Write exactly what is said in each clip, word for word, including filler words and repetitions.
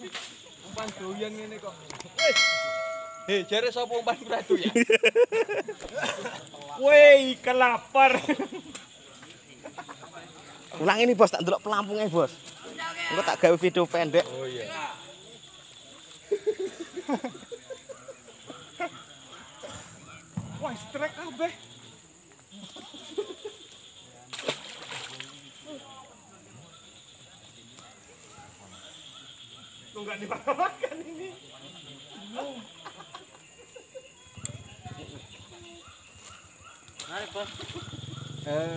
Umpan doyan ngene kok. Wih. Hei, jare sapa umpan radu ya? Woi, ikan lapar. Ulang ini bos, tak delok pelampungnya bos. Engko tak gawe video pendek. Oh iya. Wah, strike kabeh. Lu enggak dimakan ini. Hai, Bos. Eh,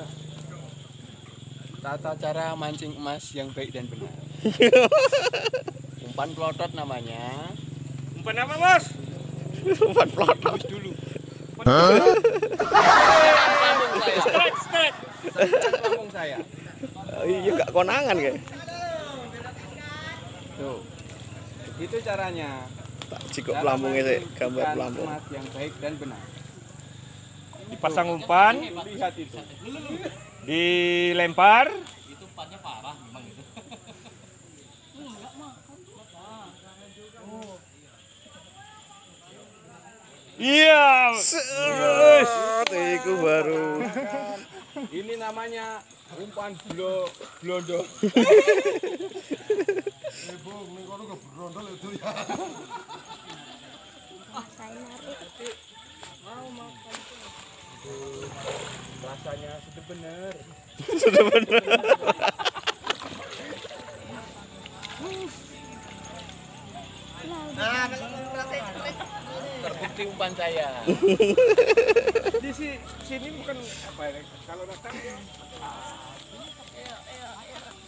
tata cara mancing emas yang baik dan benar. Umpan pelotot namanya. Umpan apa, Bos? Umpan pelotot Dulu. Lambung saya. Strike, strike. Lambung saya. Oh, iya enggak konangan kayak. Tuh. Itu caranya. Tak cukup pelampungnya sih, gambar Ikan pelampung. emas yang baik dan benar. Dipasang umpan, Lihat itu. dilempar. Iya. Set, iku baru. Ini namanya umpan blo blondo. Rasanya sudah bener. Sudah benar. Terbukti umpan saya. Di si- sini bukan apa ya? Kalau datang